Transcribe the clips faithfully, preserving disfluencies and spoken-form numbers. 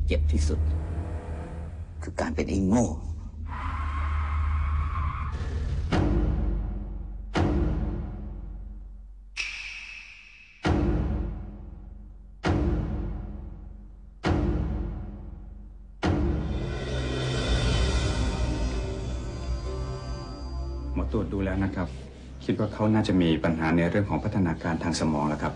เจ็บที่สุดคือการเป็นไอ้โง่หมอตรวจดูแล้วนะครับคิดว่าเขาน่าจะมีปัญหาในเรื่องของพัฒนาการทางสมองแล้วครับ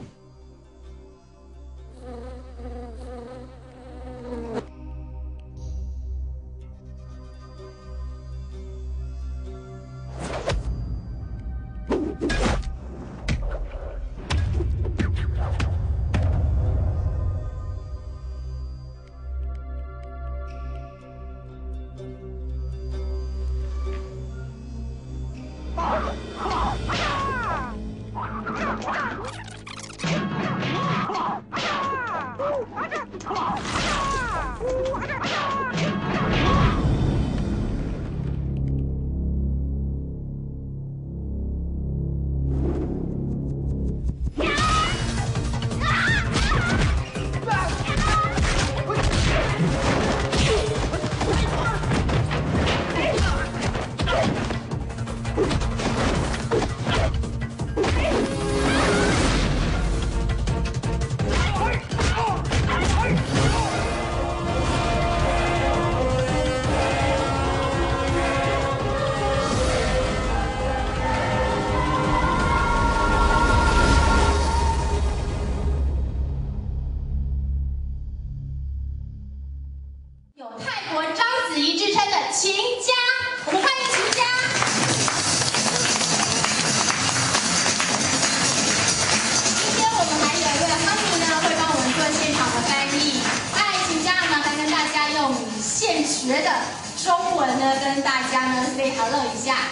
学的中文呢，跟大家呢 say hello 一下。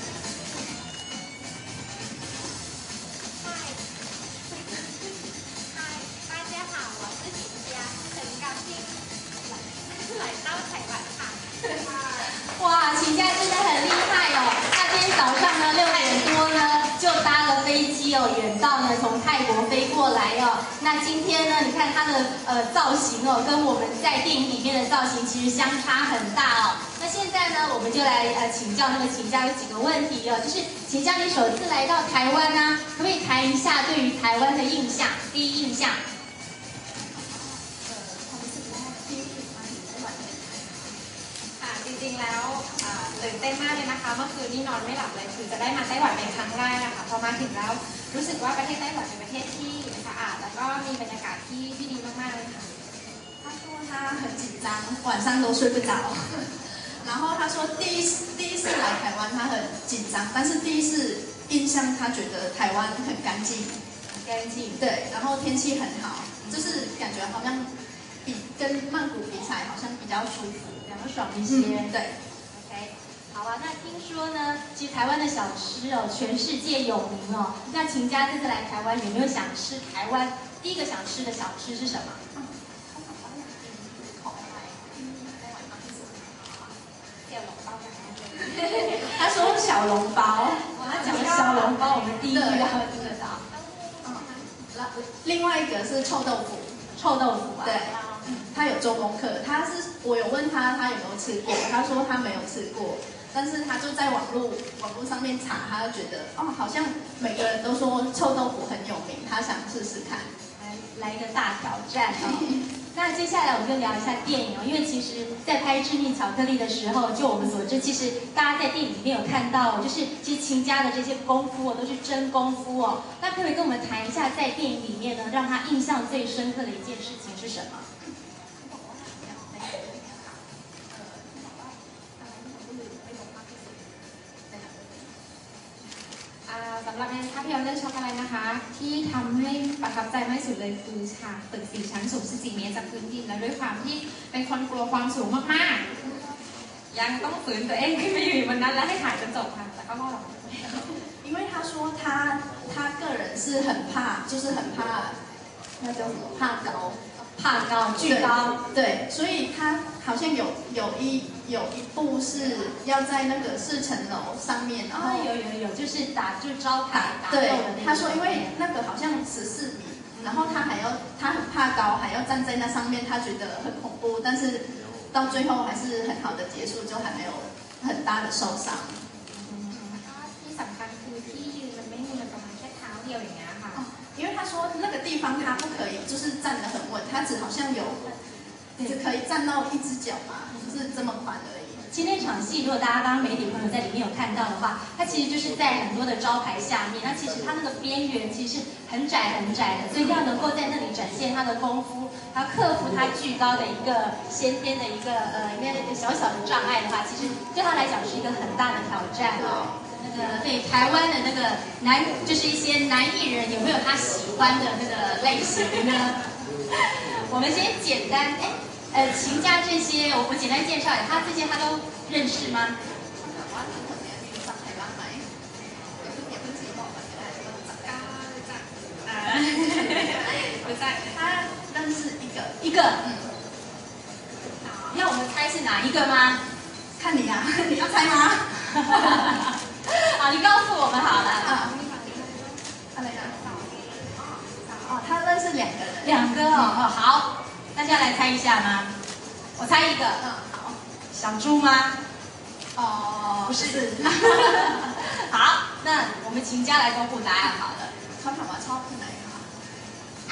嗨，大家好，我是秦佳，很高兴来来到台湾哈。 哇，秦佳真的很厉害哦！那今天早上呢六点多呢就搭了飞机哦，远道呢从泰国飞过来哦。那今天呢，你看他的呃造型哦，跟我们在电影里面的造型其实相差很大哦。那现在呢，我们就来呃请教那个秦佳有几个问题哦，就是秦佳你首次来到台湾呢，可不可以谈一下对于台湾的印象？第一印象。 จริงๆแล้วตื่นเต้นมากเลยนะคะเมื่อคืนนี้นอนไม่หลับเลยคือจะได้มาไต้หวันเป็นครั้งแรกนะคะพอมาถึงแล้วรู้สึกว่าประเทศไต้หวันเป็นประเทศที่สะอาดแล้วก็มีบรรยากาศที่ที่ดีมากๆเลยค่ะ他说他很紧张，晚上都睡不着。然后他说第一第一次来台湾他很紧张，但是第一次印象他觉得台湾很干净， 干净对，然后天气很好，就是感觉好像比跟曼谷比起来好像比较舒服。 比较爽一些， 嗯、对 ，OK， 好啊。那听说呢，其实台湾的小吃哦，全世界有名哦。那秦佳这次来台湾，有没有想吃台湾第一个想吃的小吃是什么？他说小笼包，他讲的小笼包，我们第一个要听得到。嗯，另外一个是臭豆腐，臭豆腐啊，对。 他有做功课，他是我有问他他有没有吃过，他说他没有吃过，但是他就在网络网络上面查，他就觉得哦，好像每个人都说臭豆腐很有名，他想试试看，来来一个大挑战哦。那接下来我们就聊一下电影哦，因为其实，在拍《致命巧克力》的时候，就我们所知，其实大家在电影里面有看到，就是其实秦佳的这些功夫哦，都是真功夫哦。那可不可以跟我们谈一下，在电影里面呢，让他印象最深刻的一件事情是什么？ สำหรับในภาพยนตร์เรื่องช็อกโกแลตนะคะที่ทำให้ประทับใจมากที่สุดเลยคือฉากตึกสี่ชั้นสูงสิบสี่เมตรจากพื้นดินแล้วด้วยความที่เป็นคนกลัวความสูงมากๆยังต้องฝืนตัวเองขึ้นไปอยู่บนนั้นและให้ถ่ายจนจบค่ะแต่ก็รอด因为他说他他个人是很怕，就是很怕那叫什么怕高。 怕高，巨高，对，所以他好像有有一有一部是要在那个四层楼上面，然后、哦、有有有，就是打就招牌打对，他说因为那个好像十四米，然然后他还要他很怕高，还要站在那上面，他觉得很恐怖，但是到最后还是很好的结束，就还没有很大的受伤。 ที่สำคัญคือที่ยืนมันไม่มีมันประมาณแค่เท้าเดียวอย่างเงี้ยค่ะ。 因为他说那个地方他不可以，就是站得很稳，他只好像有只可以站到一只脚嘛，就是这么宽而已。 其实那场戏，如果大家刚刚媒体朋友在里面有看到的话，它其实就是在很多的招牌下面，那其实它那个边缘其实是很窄很窄的，所以要能够在那里展现他的功夫，要克服他巨高的一个先天的一个呃应该一个小小的障碍的话，其实对他来讲是一个很大的挑战哦。那个对台湾的那个男，就是一些男艺人有没有他喜欢的那个类型呢？我们先简单哎。呃，秦家这些，我我简单介绍一下，他这些他都认识吗？ 不在，他认识一个一个，嗯。那我们猜是哪一个吗？ 看你啊，你要猜吗？ 好，你告诉我们好了。 啊。哦，他认识两个人。 两个哦，哦好。大家来猜一下吗？我猜一个。 嗯，好。 小猪吗？ 哦， 不是。好，那我们秦家来公布答案好了。 เขาถามว่าชอบคนไหนคะ啊。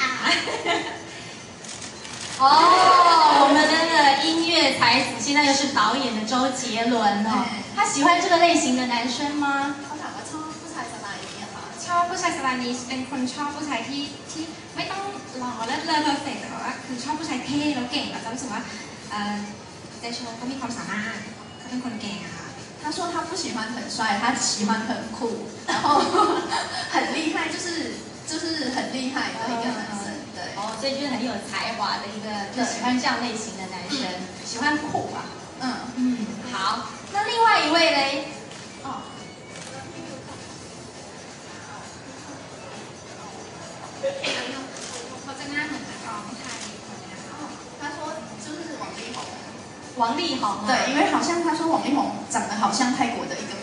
哦，我们的那个音乐才子现在又是导演的周杰伦哦。他喜欢这个类型的男生吗？ เขาถามว่าชอบผู้ชายสไตล์นี้ค่ะชอบผู้ชายสไตล์นี้เป็นคนชอบผู้ชายที่ที่ไม่ต้องหล่อและเลอเพอร์เฟกต์แต่ว่าคือชอบผู้ชายเท่แล้วเก่งแล้วจะรู้สึกว่าเอ่อเจโชก็มีความสามารถเขาเป็นคนเก่งอะค่ะ他说他不喜欢很帅，他喜欢很酷，然后很厉害，就是就是很厉害的一个男生，对。 哦，所以就是很有才华的一个，就喜欢这样类型的男生，喜欢酷啊。 嗯嗯，好，那另外一位嘞？哦。 เขาจะหน้าเหมือนนักร้องไทยคนนี้นะคะ他说就是王力宏。 王力宏、啊， 对，因为好像他说王力宏长得好像泰国的一个